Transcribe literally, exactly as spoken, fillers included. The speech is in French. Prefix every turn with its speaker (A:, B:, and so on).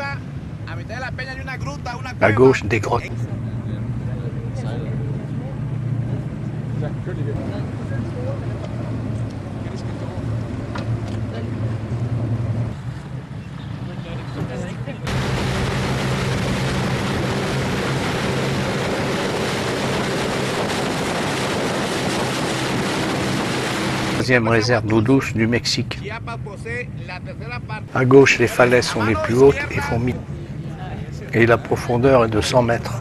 A: À gauche, des grottes. Troisième réserve d'eau douce du Mexique. À gauche, les falaises sont les plus hautes et font mille. Et la profondeur est de cent mètres.